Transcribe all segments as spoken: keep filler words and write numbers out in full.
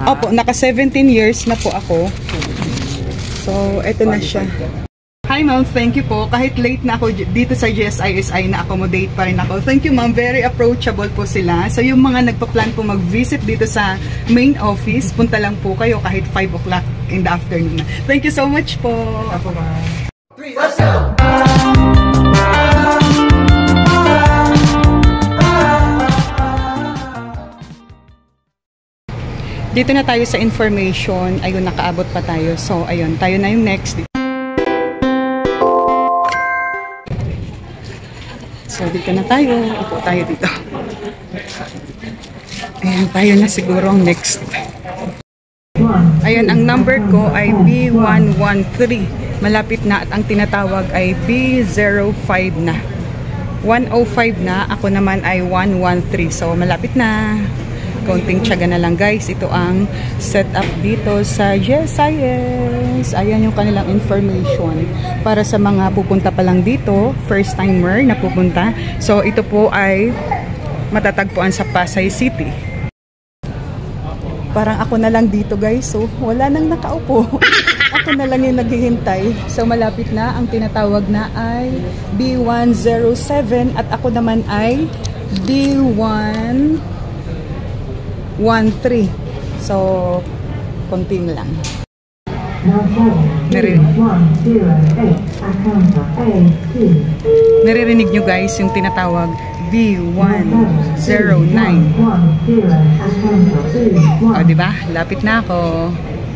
Opo, naka seventeen years na po ako. So, eto na siya. Hi ma'am, thank you po. Kahit late na ako dito sa G S I S I, na-accommodate pa rin ako. Thank you ma'am, very approachable po sila. So yung mga nagpa-plan po mag-visit dito sa main office, punta lang po kayo kahit five o'clock in the afternoon. Thank you so much po. Apo ma'am. Three, let's go! Dito na tayo sa information. Ayun, nakaabot pa tayo. So, ayun, tayo na yung next. So, dito na tayo. Upo tayo dito. Ayan, tayo na siguro ang next. Ayan, ang number ko ay B one one three. Malapit na at ang tinatawag ay B zero five na. one oh five na. Ako naman ay one one three. So, malapit na. Konting tiyaga na lang guys. Ito ang setup dito sa G S I S. Ayan yung kanilang information para sa mga pupunta pa lang dito, first timer na pupunta. So ito po ay matatagpuan sa Pasay City. Parang ako na lang dito guys. So wala nang nakaupo. Ako na lang yung naghihintay. So malapit na. Ang tinatawag na ay B one zero seven at ako naman ay B one one three. So, konting lang. Naririnig. Naririnig nyo guys yung tinatawag B one zero nine. O, diba? Lapit na ako.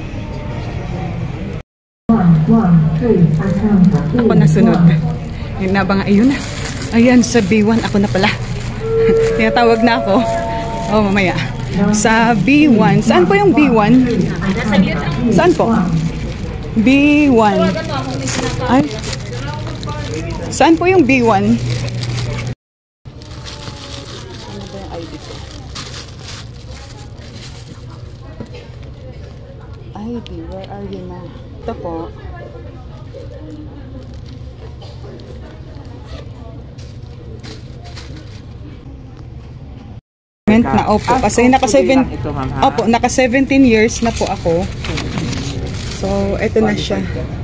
Ako nasunod. Yung nabang, ayun na. Ayan, sa B one ako na pala. Tinatawag na ako. Oh, mamaya. Sa B one. Saan po yung B one? Saan po? B one. Ay. Saan po yung B one? Ano ba yung I D ko? I D, where are you na? Ito po. Na opo, kasi naka seven Opo, naka seventeen years na po ako. So, eto na siya.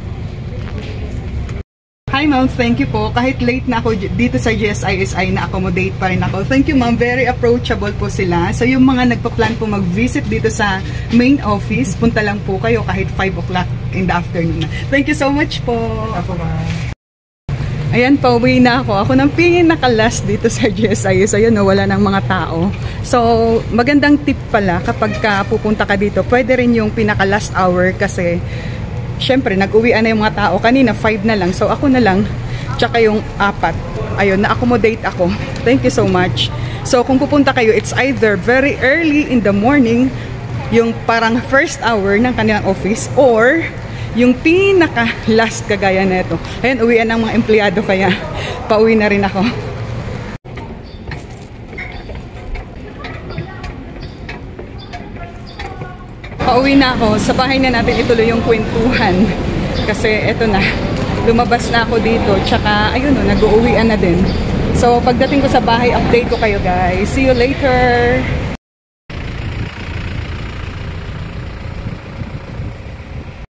Hi ma'am, thank you po. Kahit late na ako dito sa G S I S I, na-accommodate pa rin ako. Thank you ma'am, very approachable po sila. So yung mga nagpa-plan po mag-visit dito sa main office, punta lang po kayo kahit five o'clock in the afternoon. Thank you so much po. Apo ma'am. Ayan, pauwi na ako. Ako nang pingin nakalas dito sa G S I S. Ayun, no, wala ng mga tao. So, magandang tip pala kapag ka pupunta ka dito, pwede rin yung pinaka-last hour kasi syempre, nag-uwian na yung mga tao. Kanina, five na lang. So, ako na lang, tsaka yung apat. Ayun, na-accommodate ako. Thank you so much. So, kung pupunta kayo, it's either very early in the morning, yung parang first hour ng kanilang office, or yung pinaka last kagaya nito. Ayan, uwian ng mga empleyado kaya pauwi na rin ako. Pauwi na ako. Sa bahay na natin ituloy yung kwentuhan. Kasi eto na, lumabas na ako dito. Tsaka, ayun o, nag-uuwian na din. So, pagdating ko sa bahay, update ko kayo guys. See you later!